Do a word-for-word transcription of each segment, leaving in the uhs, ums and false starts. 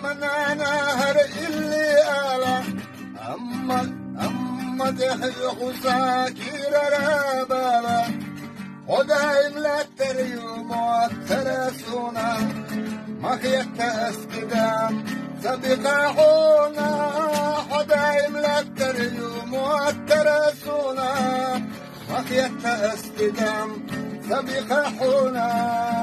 من نهر اللي آله أما أما تحيخ ساكير راباله ودايم لا تريوم والترسونا مخيت أسكدام سبقاحونا ودايم لا تريوم والترسونا مخيت أسكدام سبقاحونا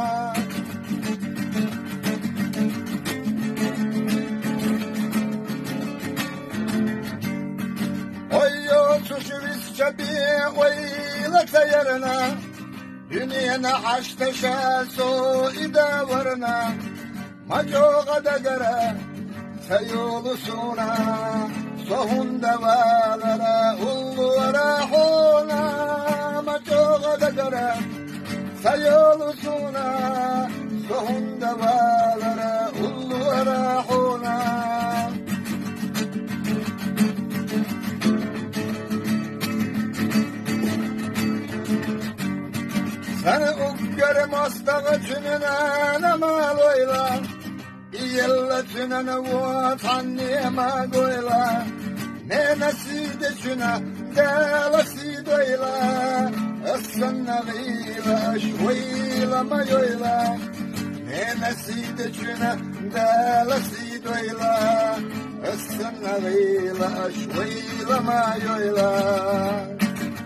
شويس شبيه ويلا سيرنا دنيانا حشت شاسو إذا ورنا مجوغ دقرا سيولسونا صهون دوالنا وراحونا مجوغ دقرا سيولسونا صهون دوالنا وراحونا أنا أفكر مستغشن أنا ما لويلا يلا شنا نوات عني ما قويلا نينا سيد شنا دالا سيد ويلا السنة غيلا شويلا ما يويلا نينا سيد شنا دالا سيد ويلا السنة غيلا شويلا ما يويلا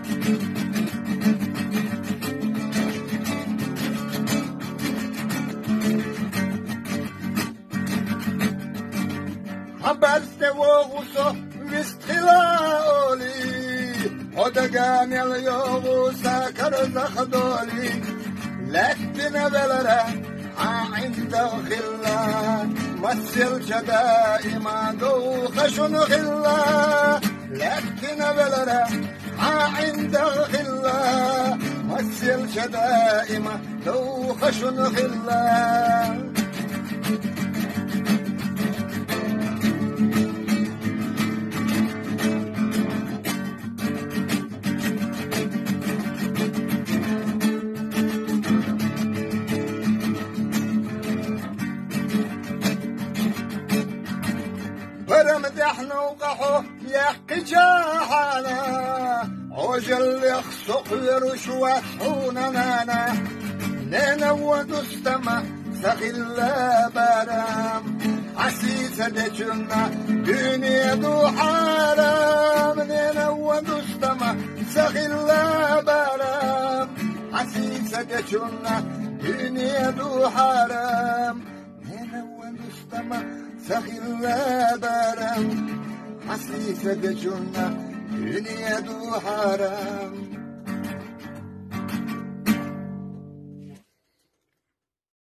بس وغوصو وستخلاولي ودقان اليوغوسا كرزخ دولي لكتنا بلرا عند خلا مسل دائما دوخشن خلا لكتنا بلرا عند خلا مسل دائما دوخشن خلا برمدحنا وقحو يحكي جاحنا عجل يخسق يرشوحونا نانا نينا ودستما سخلا برام عسيسة دجنا دنيا دو حرام نينا ودستما سخلا برام عسيسة دجنا دنيا دو حرام نينا ودستما سخلا برام حسيسة جنة دنيا دو حرام